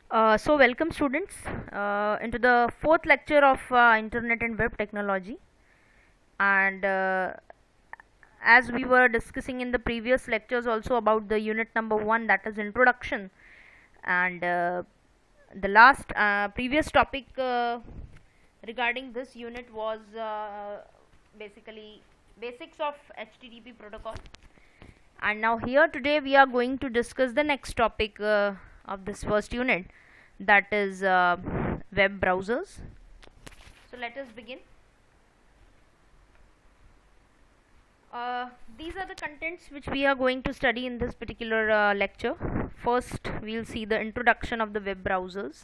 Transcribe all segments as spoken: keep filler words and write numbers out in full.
Uh, so welcome students uh, into the fourth lecture of uh, internet and web technology. And uh, as we were discussing in the previous lectures also about the unit number one, that is introduction, and uh, the last uh, previous topic uh, regarding this unit was uh, basically basics of H T T P protocol. And now here today we are going to discuss the next topic uh, of this first unit, that is uh, web browsers. So let us begin. Uh, these are the contents which we are going to study in this particular uh, lecture. First we'll see the introduction of the web browsers.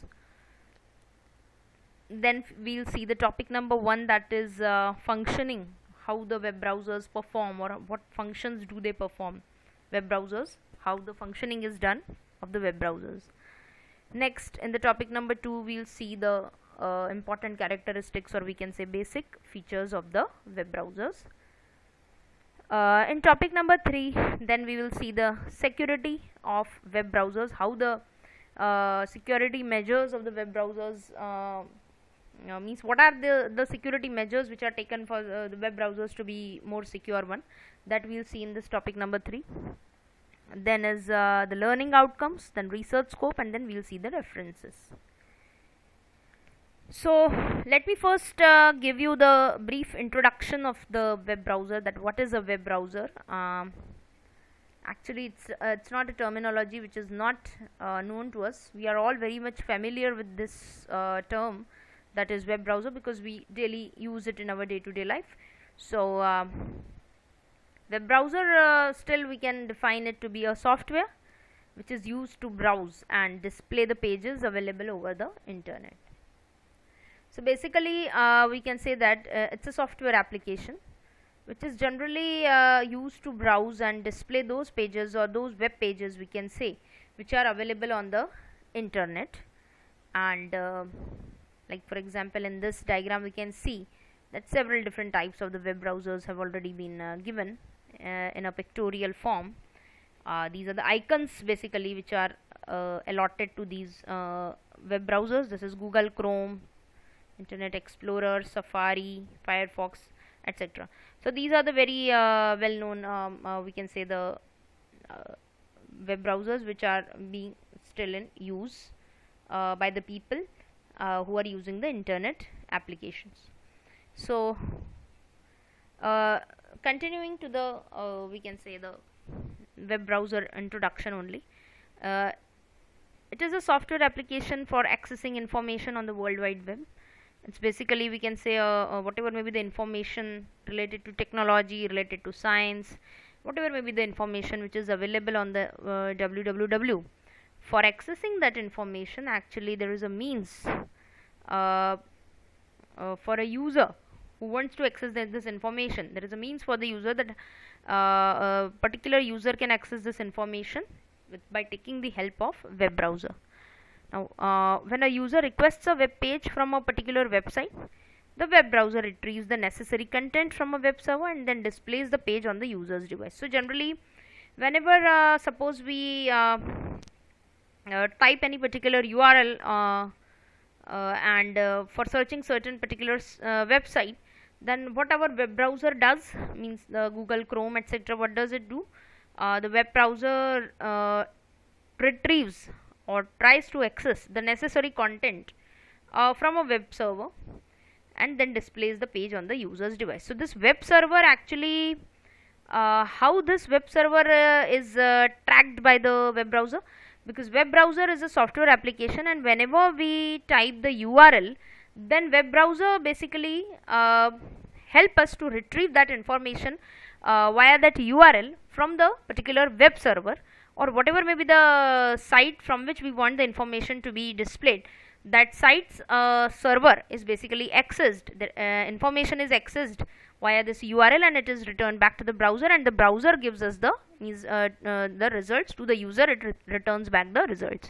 Then we'll see the topic number one, that is uh, functioning, how the web browsers perform, or what functions do they perform. Web browsers, how the functioning is done of the web browsers. Next, in the topic number two, we'll see the uh, important characteristics, or we can say basic features of the web browsers. Uh, in topic number three, then we will see the security of web browsers, how the uh, security measures of the web browsers uh, uh, means what are the the security measures which are taken for uh, the web browsers to be more secure one. That we'll see in this topic number three. Then is uh, the learning outcomes, then research scope, and then we'll see the references. So let me first uh, give you the brief introduction of the web browser, that what is a web browser. Um, actually it's uh, it's not a terminology which is not uh, known to us. We are all very much familiar with this uh, term, that is web browser, because we daily use it in our day-to-day life. So um, web browser, uh, still we can define it to be a software which is used to browse and display the pages available over the internet. So basically uh, we can say that uh, it's a software application which is generally uh, used to browse and display those pages, or those web pages we can say, which are available on the internet. And uh, like for example, in this diagram we can see that several different types of the web browsers have already been uh, given uh, in a pictorial form. Uh, these are the icons basically which are uh, allotted to these uh, web browsers. This is Google Chrome, Internet Explorer, Safari, Firefox, et cetera. So these are the very uh, well known um, uh, we can say the uh, web browsers which are being still in use uh, by the people uh, who are using the internet applications. So uh, continuing to the uh, we can say the web browser introduction only. Uh, it is a software application for accessing information on the World Wide Web. It's basically, we can say, uh, uh, whatever may be the information related to technology, related to science, whatever may be the information which is available on the uh, w w w. For accessing that information, actually there is a means uh, uh, for a user who wants to access th this information. There is a means for the user that uh, a particular user can access this information with, by taking the help of web browser. Now, uh, when a user requests a web page from a particular website, the web browser retrieves the necessary content from a web server and then displays the page on the user's device. So generally, whenever uh, suppose we uh, uh, type any particular U R L uh, uh, and uh, for searching certain particular uh, website, then what our web browser does, means the Google Chrome, et cetera. What does it do? Uh, the web browser uh, retrieves or tries to access the necessary content uh, from a web server and then displays the page on the user's device. So this web server actually, uh, how this web server uh, is uh, tracked by the web browser, because web browser is a software application, and whenever we type the U R L, then web browser basically uh, help us to retrieve that information uh, via that U R L from the particular web server, or whatever may be the site from which we want the information to be displayed. That site's uh, server is basically accessed, the uh, information is accessed via this U R L, and it is returned back to the browser, and the browser gives us the means uh, uh, the results to the user. It re returns back the results.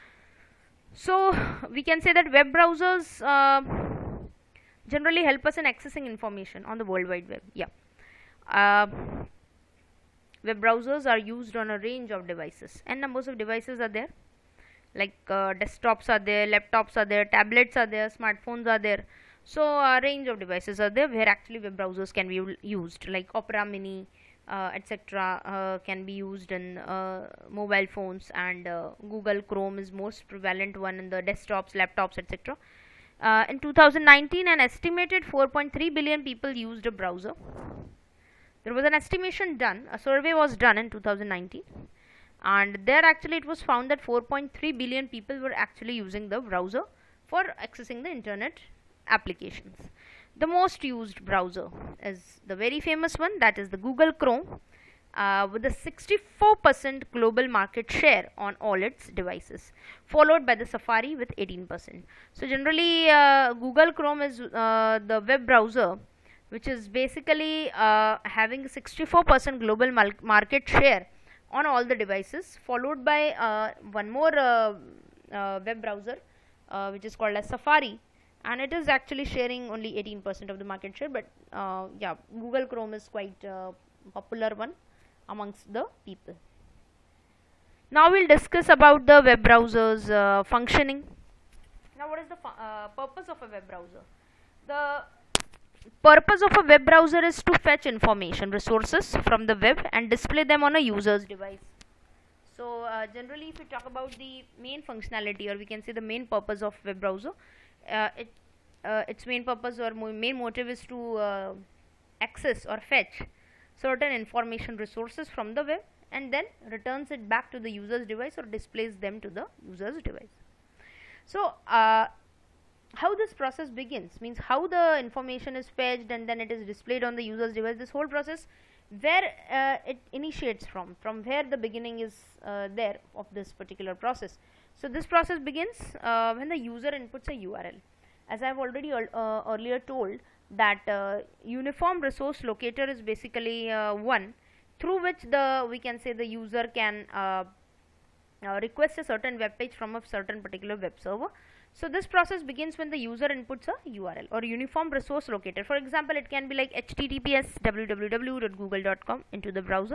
So we can say that web browsers uh, generally help us in accessing information on the World Wide Web. Yeah. Uh, Web browsers are used on a range of devices, and numbers of devices are there. like uh, desktops are there, laptops are there, tablets are there, smartphones are there. So a range of devices are there where actually web browsers can be u- used, like Opera Mini, uh, etc. Uh, can be used in uh, mobile phones, and uh, Google Chrome is most prevalent one in the desktops, laptops, etc. Uh, in two thousand nineteen, an estimated four point three billion people used a browser. There was an estimation done, a survey was done in two thousand nineteen, and there actually it was found that four point three billion people were actually using the browser for accessing the internet applications. The most used browser is the very famous one, that is the Google Chrome, uh, with a sixty-four percent global market share on all its devices, followed by the Safari with eighteen percent. So generally uh, Google Chrome is uh, the web browser which is basically uh, having sixty-four percent global market share on all the devices, followed by uh, one more uh, uh, web browser uh, which is called as Safari, and it is actually sharing only eighteen percent of the market share. But uh, yeah, Google Chrome is quite uh, popular one amongst the people. Now we'll discuss about the web browser's uh, functioning. Now what is the uh, purpose of a web browser? The purpose of a web browser is to fetch information resources from the web and display them on a user's device. So uh, generally if we talk about the main functionality, or we can say the main purpose of web browser, uh, it uh, its main purpose or mo main motive is to uh, access or fetch certain information resources from the web and then returns it back to the user's device or displays them to the user's device. So uh, how this process begins means how the information is fetched and then it is displayed on the user's device. This whole process, where uh, it initiates from, from where the beginning is uh, there of this particular process. So this process begins uh, when the user inputs a U R L. As I have already uh, earlier told, that uh, uniform resource locator is basically uh, one through which the we can say the user can uh, uh, request a certain web page from a certain particular web server. So this process begins when the user inputs a U R L or uniform resource locator. For example, it can be like H T T P S w w w dot google dot com into the browser.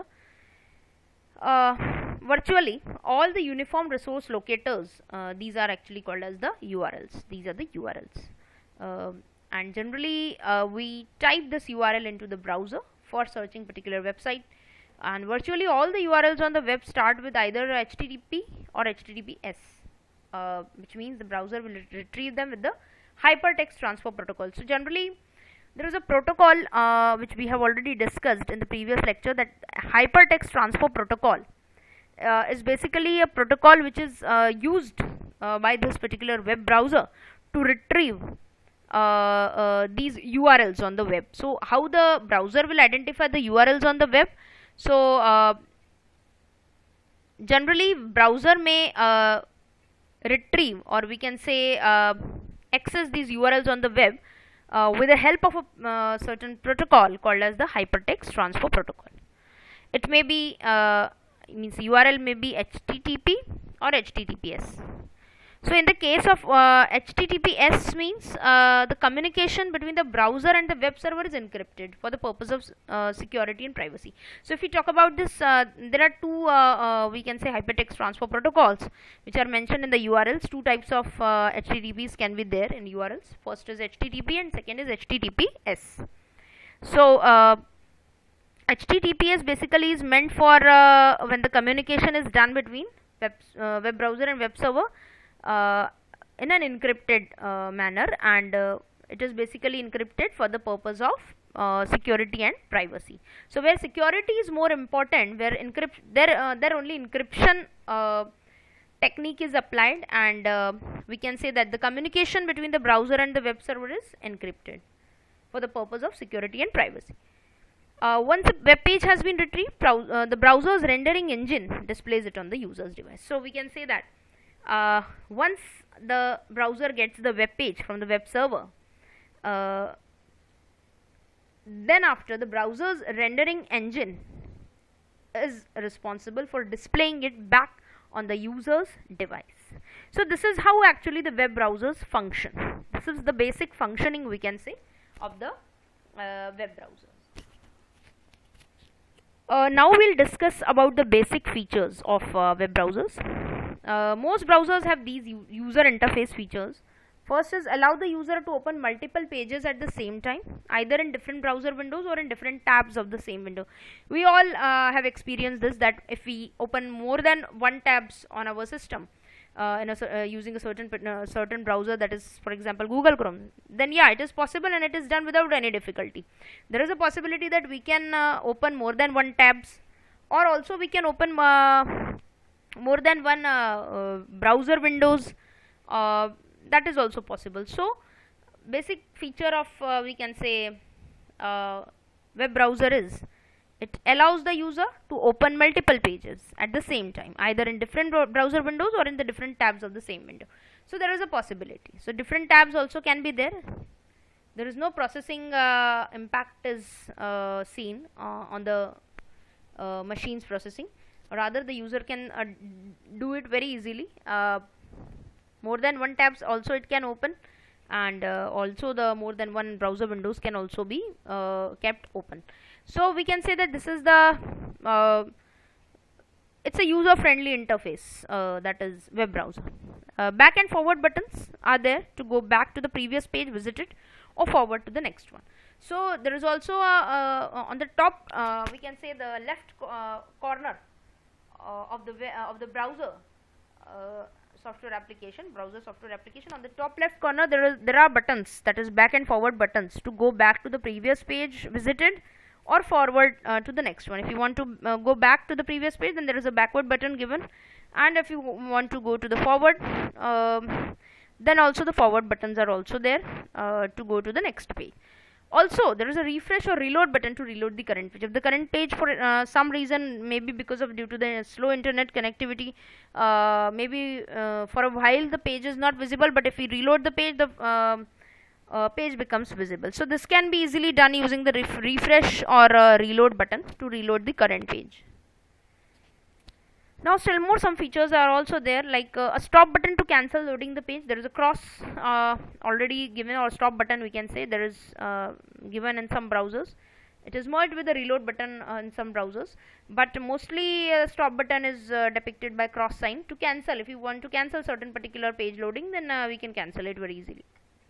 Uh, virtually all the uniform resource locators, uh, these are actually called as the U R Ls. These are the U R Ls. Uh, and generally uh, we type this U R L into the browser for searching particular website, and virtually all the U R Ls on the web start with either H T T P or H T T P S. Uh, which means the browser will ret retrieve them with the hypertext transfer protocol. So generally there is a protocol uh, which we have already discussed in the previous lecture, that hypertext transfer protocol uh, is basically a protocol which is uh, used uh, by this particular web browser to retrieve uh, uh, these U R Ls on the web. So how the browser will identify the U R Ls on the web? So uh, generally browser may uh, retrieve, or we can say uh, access these U R Ls on the web uh, with the help of a uh, certain protocol called as the hypertext transfer protocol. It may be uh, means U R L may be H T T P or H T T P S. So in the case of uh, H T T P S means uh, the communication between the browser and the web server is encrypted for the purpose of uh, security and privacy. So if we talk about this, uh, there are two uh, uh, we can say hypertext transfer protocols which are mentioned in the U R Ls. Two types of uh, H T T Ps can be there in U R Ls. First is H T T P and second is H T T P S. So uh, H T T P S basically is meant for uh, when the communication is done between web, uh, web browser and web server Uh, in an encrypted uh, manner, and uh, it is basically encrypted for the purpose of uh, security and privacy. So where security is more important, where encrypt there uh, there only encryption uh, technique is applied, and uh, we can say that the communication between the browser and the web server is encrypted for the purpose of security and privacy. Uh, once a web page has been retrieved, brow uh, the browser's rendering engine displays it on the user's device. So we can say that Uh, once the browser gets the web page from the web server, uh, then after the browser's rendering engine is responsible for displaying it back on the user's device. So this is how actually the web browsers function. This is the basic functioning, we can say, of the uh, web browsers. Uh, now we'll discuss about the basic features of uh, web browsers. uh, most browsers have these user interface features. First is allow the user to open multiple pages at the same time, either in different browser windows or in different tabs of the same window. We all uh, have experienced this, that if we open more than one tabs on our system uh, in a, uh, using a certain uh, certain browser, that is for example Google Chrome, then yeah, it is possible and it is done without any difficulty. There is a possibility that we can uh, open more than one tabs, or also we can open uh, more than one uh, uh, browser windows. Uh, that is also possible. So basic feature of uh, we can say uh, web browser is it allows the user to open multiple pages at the same time, either in different browser windows or in the different tabs of the same window. So there is a possibility. So different tabs also can be there. There is no processing uh, impact is uh, seen uh, on the uh, machine's processing. Rather, the user can uh, do it very easily. Uh, more than one tabs also it can open, and uh, also the more than one browser windows can also be uh, kept open. So we can say that this is the uh, it's a user friendly interface, uh, that is web browser. Uh, back and forward buttons are there to go back to the previous page visited or forward to the next one. So there is also a, uh, on the top uh, we can say the left co uh, corner uh, of the uh, of the browser uh, software application, browser software application, on the top left corner there is there are buttons, that is back and forward buttons, to go back to the previous page visited or forward uh, to the next one. If you want to uh, go back to the previous page, then there is a backward button given, and if you want to go to the forward, um, then also the forward buttons are also there uh, to go to the next page. Also there is a refresh or reload button to reload the current page. If the current page for uh, some reason, maybe because of due to the slow internet connectivity, uh, maybe uh, for a while the page is not visible, but if we reload the page, the uh, uh, page becomes visible. So this can be easily done using the ref refresh or uh, reload button to reload the current page. Now still more some features are also there, like uh, a stop button to cancel loading the page. There is a cross uh, already given, or stop button we can say, there is uh, given in some browsers. It is merged with the reload button uh, in some browsers, but mostly uh, stop button is uh, depicted by cross sign to cancel. If you want to cancel certain particular page loading, then uh, we can cancel it very easily.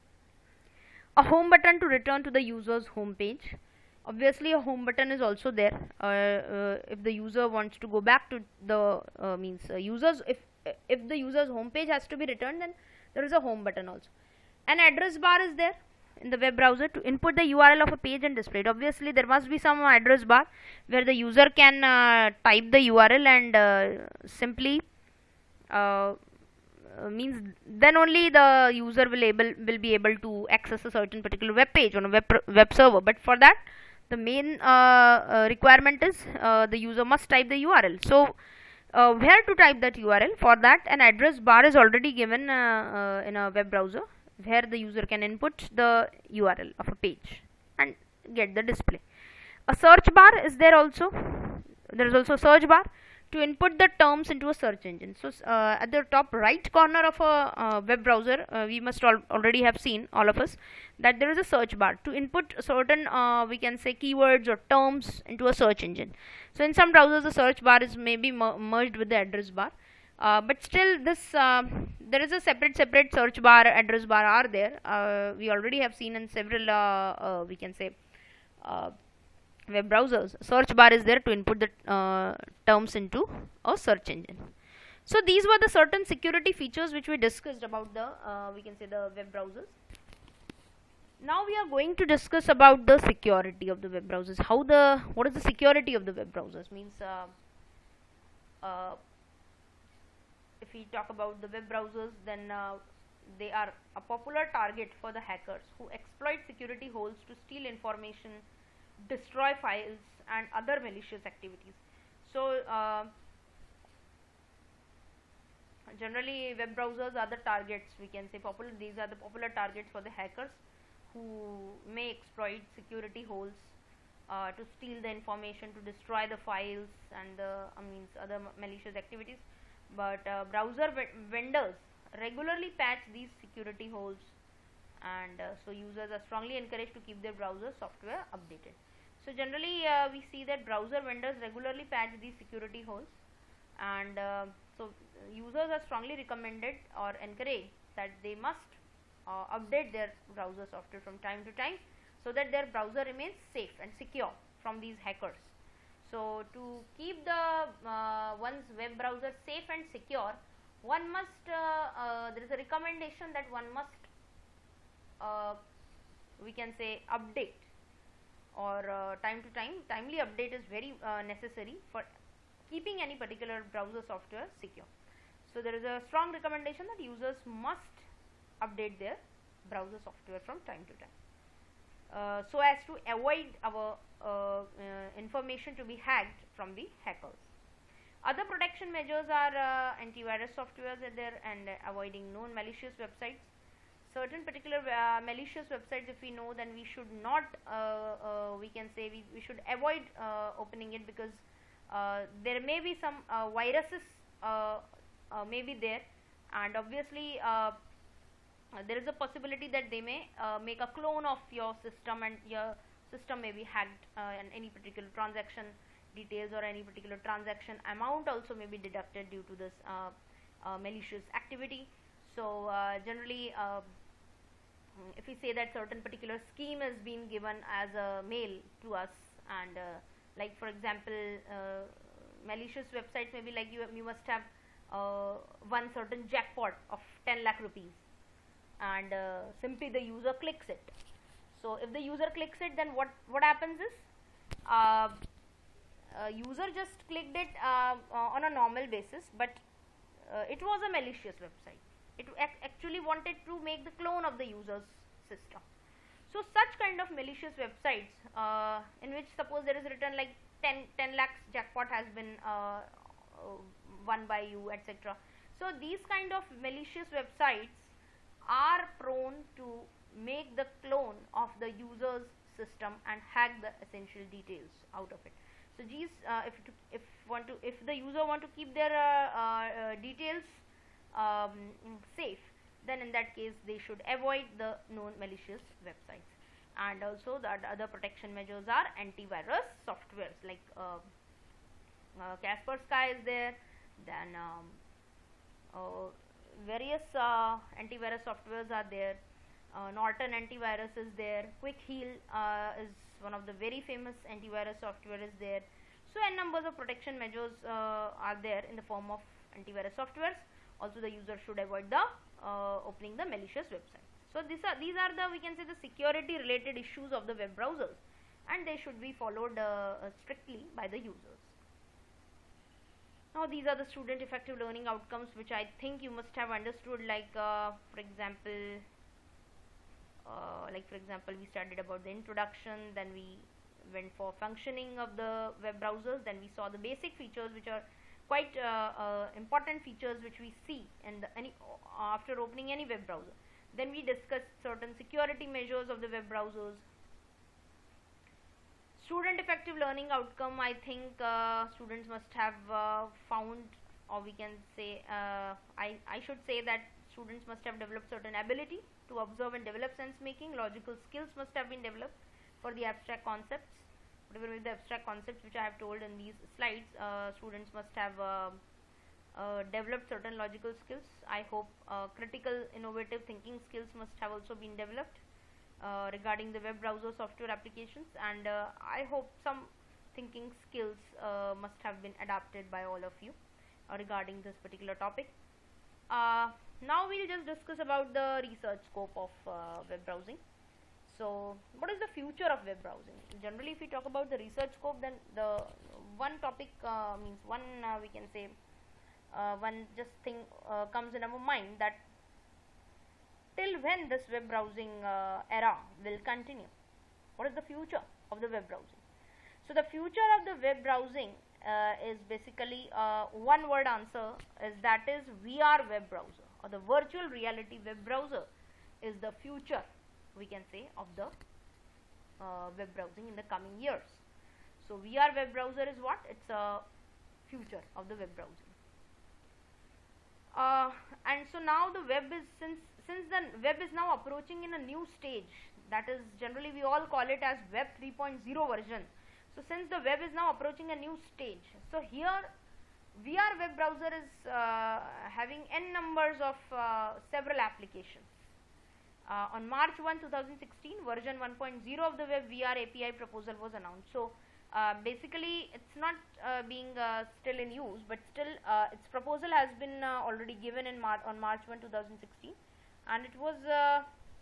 A home button to return to the user's home page. Obviously a home button is also there uh, uh, if the user wants to go back to the uh, means uh, users if if the user's home page has to be returned, then there is a home button also. An address bar is there in the web browser to input the U R L of a page and display it. Obviously there must be some address bar where the user can uh, type the U R L and uh, simply uh, uh, means then only the user will able will be able to access a certain particular web page on a web web server. But for that, the main uh, uh, requirement is uh, the user must type the U R L. So uh, where to type that U R L? For that, an address bar is already given uh, uh, in a web browser, where the user can input the U R L of a page and get the display. A search bar is there also. There is also a search bar to input the terms into a search engine. So uh, at the top right corner of a uh, web browser, uh, we must al already have seen, all of us, that there is a search bar to input certain uh, we can say keywords or terms into a search engine. So in some browsers the search bar is maybe mer merged with the address bar, uh, but still this uh, there is a separate separate search bar, address bar are there. Uh, we already have seen in several uh, uh, we can say uh, web browsers. Search bar is there to input the uh, terms into a search engine. So these were the certain security features which we discussed about the uh, we can say the web browsers. Now we are going to discuss about the security of the web browsers. How the what is the security of the web browsers? Means uh, uh, if we talk about the web browsers, then uh, they are a popular target for the hackers who exploit security holes to steal information, destroy files and other malicious activities. So uh, generally web browsers are the targets, we can say popular these are the popular targets for the hackers who may exploit security holes uh, to steal the information, to destroy the files and the uh, means other malicious activities. But uh, browser vendors regularly patch these security holes, and uh, so users are strongly encouraged to keep their browser software updated. So generally uh, we see that browser vendors regularly patch these security holes, and uh, so users users are strongly recommended or encouraged that they must uh, update their browser software from time to time, so that their browser remains safe and secure from these hackers. So to keep the uh, one's web browser safe and secure, one must uh, uh, there is a recommendation that one must uh, we can say update, or uh, time to time timely update is very uh, necessary for keeping any particular browser software secure. So there is a strong recommendation that users must update their browser software from time to time, uh, so as to avoid our uh, uh, information to be hacked from the hackers. Other protection measures are uh, antivirus softwares are there, and uh, avoiding known malicious websites. Certain particular uh, malicious websites, if we know, then we should not uh, uh, we can say we, we should avoid uh, opening it, because uh, there may be some uh, viruses uh, uh, may be there, and obviously uh, there is a possibility that they may uh, make a clone of your system, and your system may be hacked, uh, and any particular transaction details or any particular transaction amount also may be deducted due to this uh, uh, malicious activity. So uh, generally uh, if we say that certain particular scheme is being given as a mail to us, and uh, like for example uh, malicious websites may be like you, you must have uh, won certain jackpot of ten lakh rupees, and uh, simply the user clicks it. So if the user clicks it, then what what happens is uh, uh, user just clicked it uh, uh, on a normal basis, but uh, it was a malicious website. It ac actually wanted to make the clone of the user's system. So such kind of malicious websites uh, in which suppose there is written like ten, ten lakhs jackpot has been uh, uh, won by you, etc. So these kind of malicious websites are prone to make the clone of the user's system and hack the essential details out of it. So these uh, if to, if want to if the user want to keep their uh, uh, details um, safe, then in that case they should avoid the known malicious websites. And also the other protection measures are antivirus softwares like uh, uh, Kaspersky is there, then um, uh, various uh, antivirus softwares are there. uh, Norton antivirus is there, Quick Heal uh, is one of the very famous antivirus software is there. So n numbers of protection measures uh, are there in the form of antivirus softwares. Also the user should avoid the uh, opening the malicious website. So these are these are the we can say the security related issues of the web browsers, and they should be followed uh, uh, strictly by the users. Now these are the student effective learning outcomes, which I think you must have understood, like uh, for example uh, like for example we studied about the introduction, then we went for functioning of the web browsers, then we saw the basic features which are quite uh, uh, important features which we see in the any after opening any web browser. Then we discussed certain security measures of the web browsers. Student effective learning outcome, I think uh, students must have uh, found, or we can say uh, I, I should say that students must have developed certain ability to observe and develop sense making. Logical skills must have been developed for the abstract concepts. Whatever the abstract concepts which I have told in these slides, uh, students must have uh, uh, developed certain logical skills. I hope uh, critical innovative thinking skills must have also been developed uh, regarding the web browser software applications, and uh, I hope some thinking skills uh, must have been adapted by all of you uh, regarding this particular topic. Uh, now we'll just discuss about the research scope of uh, web browsing. So what is the future of web browsing? Generally if we talk about the research scope, then the one topic uh, means one uh, we can say uh, one just thing uh, comes in our mind, that till when this web browsing uh, era will continue. What is the future of the web browsing? So the future of the web browsing uh, is basically uh, one word answer is that is V R web browser, or the virtual reality web browser is the future, we can say, of the uh, web browsing in the coming years. So V R web browser is what? It's a future of the web browsing. Uh, and so now the web is, since since the web is now approaching in a new stage, that is generally we all call it as web three point oh version. So since the web is now approaching a new stage, so here V R web browser is uh, having n numbers of uh, several applications. Uh, on March first, two thousand sixteen, version one point zero of the Web V R A P I proposal was announced. So uh, basically it's not uh, being uh, still in use, but still uh, its proposal has been uh, already given in Mar on March first, two thousand sixteen, and it was uh,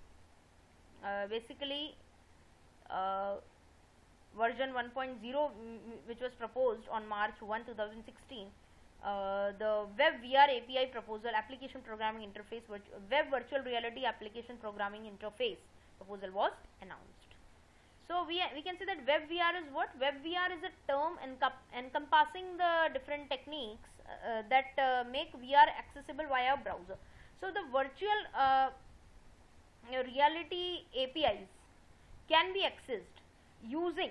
uh, basically uh, version one point zero which was proposed on March first, two thousand sixteen. Uh, the Web V R A P I proposal, application programming interface, Web virtual reality application programming interface proposal was announced. So we we can say that Web V R is what? Web V R is a term encompassing the different techniques uh, that uh, make V R accessible via browser. So the virtual uh, reality A P Is can be accessed using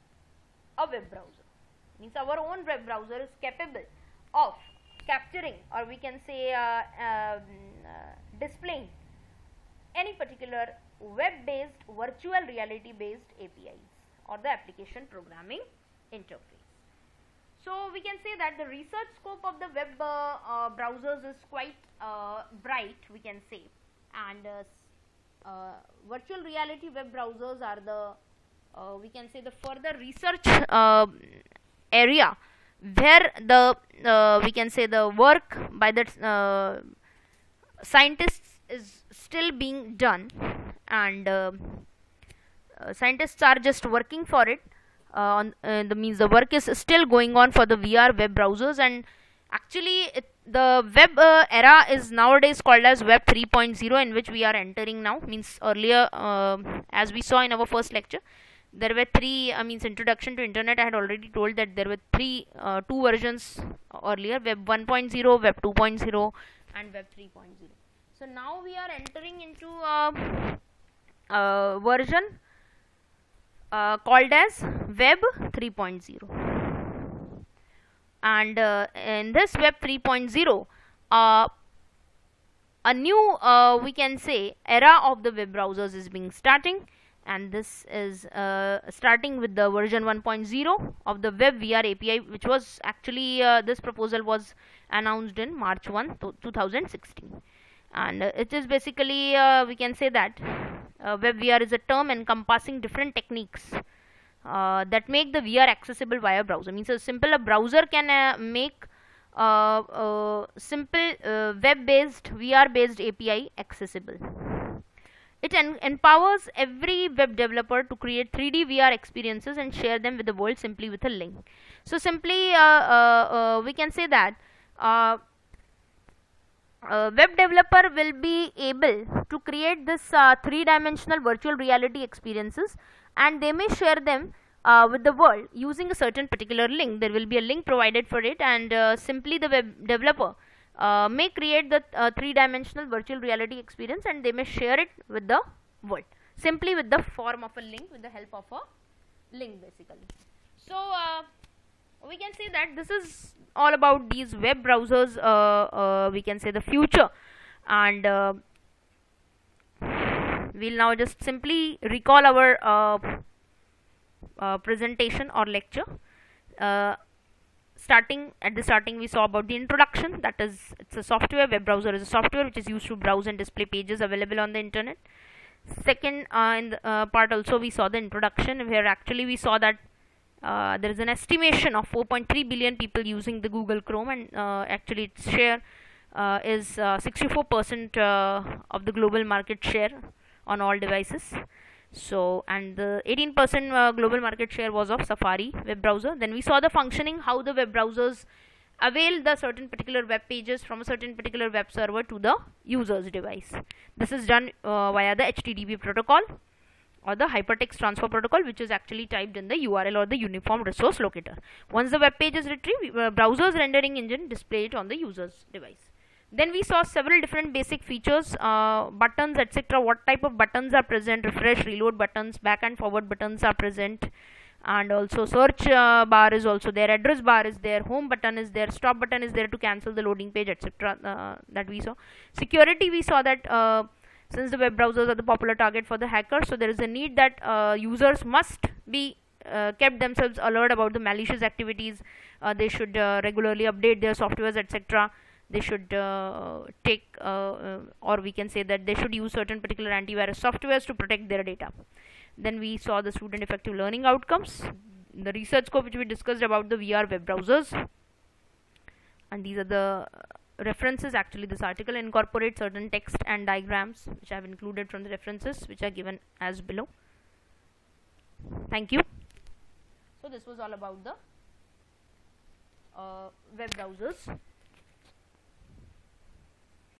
a web browser. Means our own web browser is capable of capturing, or we can say uh, um, uh, displaying any particular web based virtual reality based A P Is or the application programming interface. So we can say that the research scope of the web uh, uh, browsers is quite uh, bright, we can say, and uh, uh, virtual reality web browsers are the uh, we can say the further research uh, area where the uh, we can say the work by the uh, scientists is still being done, and uh, uh, scientists are just working for it uh, on uh, the means the work is still going on for the V R web browsers. And actually it, the web uh, era is nowadays called as Web three point zero, in which we are entering now. Means earlier uh, as we saw in our first lecture, there were three uh, means introduction to internet. I had already told that there were three uh, two versions earlier: Web one point zero, Web two point zero and Web three point zero. So now we are entering into a, a version uh, called as Web three point zero, and uh, in this Web three point zero uh, a new uh, we can say era of the web browsers is being starting. And this is uh, starting with the version one point zero of the Web V R A P I, which was actually uh, this proposal was announced in March first, two thousand sixteen. And uh, it is basically uh, we can say that uh, Web V R is a term encompassing different techniques uh, that make the V R accessible via browser. Means a simple a browser can uh, make uh, uh, simple uh, web based V R based A P I accessible. It en empowers every web developer to create three D V R experiences and share them with the world simply with a link. So simply uh, uh, uh, we can say that uh, a web developer will be able to create this uh, three dimensional virtual reality experiences, and they may share them uh, with the world using a certain particular link. There will be a link provided for it, and uh, simply the web developer Uh, may create the uh, three dimensional virtual reality experience, and they may share it with the world simply with the form of a link, with the help of a link basically. So uh, we can say that this is all about these web browsers, uh, uh, we can say the future, and uh, we'll now just simply recall our uh, uh, presentation or lecture. uh, Starting at the starting, we saw about the introduction, that is, it's a software. Web browser is a software which is used to browse and display pages available on the internet. Second, uh, in the uh, part also we saw the introduction, where actually we saw that uh, there is an estimation of four point three billion people using the Google Chrome, and uh, actually its share uh, is sixty-four percent uh, uh, of the global market share on all devices. So, and the eighteen percent uh, global market share was of Safari web browser. Then we saw the functioning, how the web browsers avail the certain particular web pages from a certain particular web server to the user's device. This is done uh, via the H T T P protocol or the hypertext transfer protocol, which is actually typed in the U R L or the uniform resource locator. Once the web page is retrieved, uh, browser's rendering engine display it on the user's device. Then we saw several different basic features, uh, buttons, et cetera. What type of buttons are present? Refresh, reload buttons, back and forward buttons are present, and also search uh, bar is also there, address bar is there, home button is there, stop button is there to cancel the loading page, et cetera. Uh, that we saw. Security, we saw that uh, since the web browsers are the popular target for the hackers, so there is a need that uh, users must be uh, kept themselves alert about the malicious activities. Uh, they should uh, regularly update their softwares, et cetera. they should uh, take uh, uh, or we can say that they should use certain particular antivirus softwares to protect their data. Then we saw the student effective learning outcomes, the research scope which we discussed about the V R web browsers, and these are the references. Actually this article incorporates certain text and diagrams which I have included from the references which are given as below. Thank you. So this was all about the uh, web browsers.